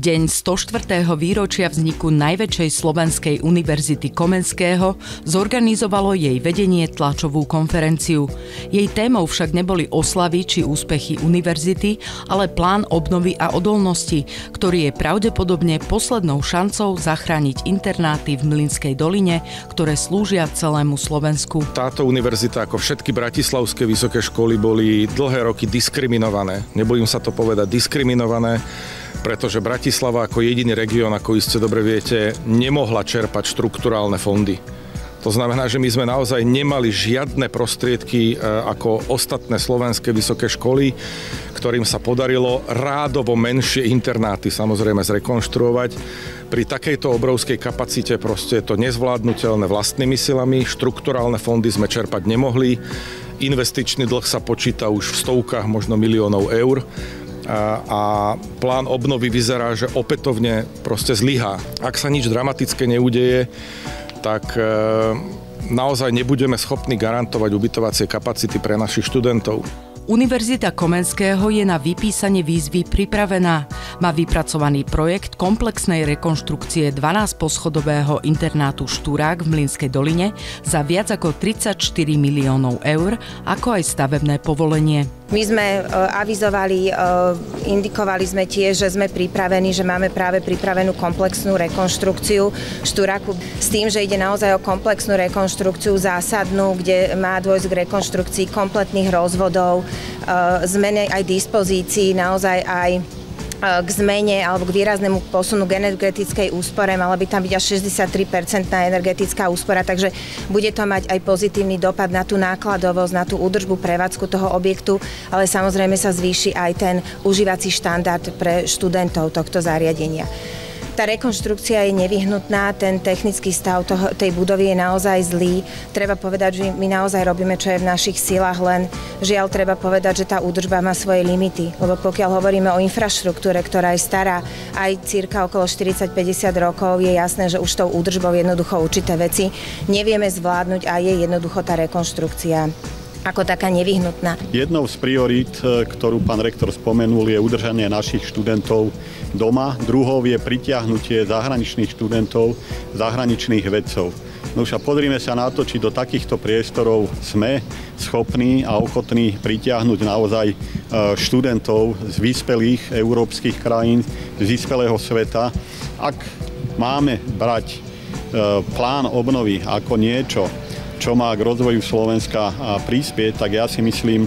deň 104. výročia vzniku najväčšej slovenskej univerzity Komenského zorganizovalo jej vedenie tlačovú konferenciu. Jej témou však neboli oslavy či úspechy univerzity, ale plán obnovy a odolnosti, ktorý je pravdepodobne poslednou šancou zachrániť internáty v Mlynskej doline, ktoré slúžia celému Slovensku. Táto univerzita, ako všetky bratislavské vysoké školy, boli dlhé roky diskriminované. Nebojím sa to povedať, diskriminované, pretože Bratislava ako jediný región, ako iste dobre viete, nemohla čerpať štrukturálne fondy. To znamená, že my sme naozaj nemali žiadne prostriedky ako ostatné slovenské vysoké školy, ktorým sa podarilo rádovo menšie internáty samozrejme zrekonštruovať. Pri takejto obrovskej kapacite proste je to nezvládnutelné vlastnými silami, štrukturálne fondy sme čerpať nemohli, investičný dlh sa počíta už v stovkách, možno miliónov eur. A plán obnovy vyzerá, že opätovne proste zlyhá. Ak sa nič dramatické neudeje, tak naozaj nebudeme schopní garantovať ubytovacie kapacity pre našich študentov. Univerzita Komenského je na vypísanie výzvy pripravená. Má vypracovaný projekt komplexnej rekonštrukcie 12-poschodového internátu Štúrák v Mlynskej doline za viac ako 34 miliónov eur, ako aj stavebné povolenie. My sme avizovali, indikovali sme tiež, že sme pripravení, že máme práve pripravenú komplexnú rekonštrukciu Štúraku s tým, že ide naozaj o komplexnú rekonštrukciu zásadnú, kde má dôjsť k rekonštrukcii kompletných rozvodov, zmene aj dispozícií, naozaj aj k zmene alebo k výraznému posunu k energetickej úspore. Mala by tam byť až 63% energetická úspora, takže bude to mať aj pozitívny dopad na tú nákladovosť, na tú údržbu, prevádzku toho objektu, ale samozrejme sa zvýši aj ten užívací štandard pre študentov tohto zariadenia. Tá rekonštrukcia je nevyhnutná, ten technický stav tej budovy je naozaj zlý. Treba povedať, že my naozaj robíme, čo je v našich silách, len žiaľ treba povedať, že tá údržba má svoje limity. Lebo pokiaľ hovoríme o infraštruktúre, ktorá je stará aj cirka okolo 40-50 rokov, je jasné, že už tou údržbou jednoducho určité veci nevieme zvládnuť a je jednoducho tá rekonštrukcia ako taká nevyhnutná. Jednou z priorít, ktorú pán rektor spomenul, je udržanie našich študentov doma. Druhou je pritiahnutie zahraničných študentov, zahraničných vedcov. No už a pozrime sa na to, či do takýchto priestorov sme schopní a ochotní pritiahnuť naozaj študentov z vyspelých európskych krajín, z vyspelého sveta. Ak máme brať plán obnovy ako niečo, čo má k rozvoju Slovenska prispieť, tak ja si myslím,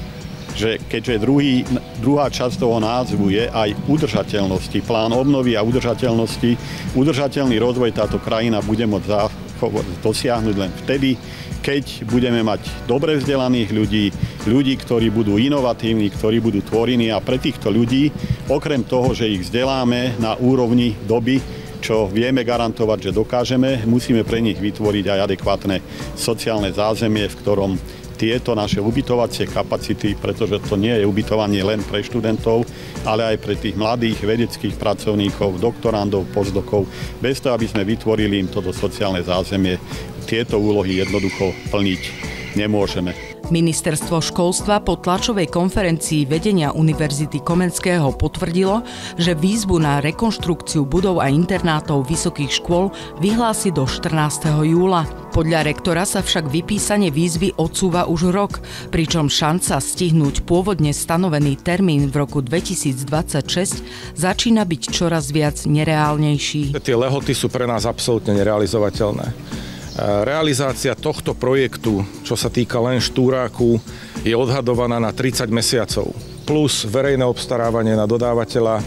že keďže druhá časť toho názvu je aj udržateľnosti, plán obnovy a udržateľnosti, udržateľný rozvoj táto krajina bude môcť dosiahnuť len vtedy, keď budeme mať dobre vzdelaných ľudí, ktorí budú inovatívni, ktorí budú tvorení a pre týchto ľudí, okrem toho, že ich vzdeláme na úrovni doby, čo vieme garantovať, že dokážeme, musíme pre nich vytvoriť aj adekvátne sociálne zázemie, v ktorom tieto naše ubytovacie kapacity, pretože to nie je ubytovanie len pre študentov, ale aj pre tých mladých vedeckých pracovníkov, doktorandov, postdokov, bez toho, aby sme vytvorili im toto sociálne zázemie, tieto úlohy jednoducho plniť nemôžeme. Ministerstvo školstva po tlačovej konferencii vedenia Univerzity Komenského potvrdilo, že výzvu na rekonštrukciu budov a internátov vysokých škôl vyhlási do 14. júla. Podľa rektora sa však vypísanie výzvy odsúva už rok, pričom šanca stihnúť pôvodne stanovený termín v roku 2026 začína byť čoraz viac nereálnejší. Tie lehoty sú pre nás absolútne nerealizovateľné. Realizácia tohto projektu, čo sa týka len Štúráku, je odhadovaná na 30 mesiacov. Plus verejné obstarávanie na dodávateľa,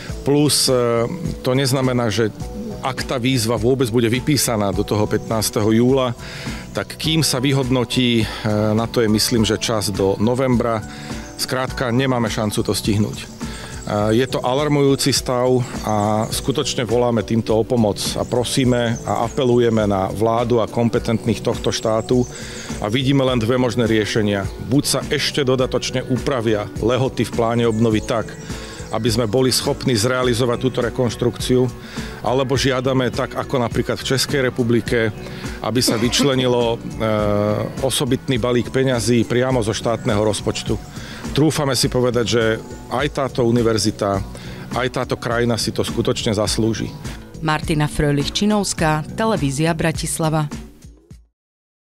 plus to neznamená, že ak tá výzva vôbec bude vypísaná do toho 15. júla, tak kým sa vyhodnotí, na to je myslím, že čas do novembra, skrátka nemáme šancu to stihnúť. Je to alarmujúci stav a skutočne voláme týmto o pomoc a prosíme a apelujeme na vládu a kompetentných tohto štátu a vidíme len dve možné riešenia. Buď sa ešte dodatočne upravia lehoty v pláne obnovy tak, aby sme boli schopní zrealizovať túto rekonštrukciu, alebo žiadame tak, ako napríklad v Českej republike, aby sa vyčlenilo osobitný balík peňazí priamo zo štátneho rozpočtu. Trúfame si povedať, že aj táto univerzita, aj táto krajina si to skutočne zaslúži. Martina Fröhlich-Činovská, televízia Bratislava.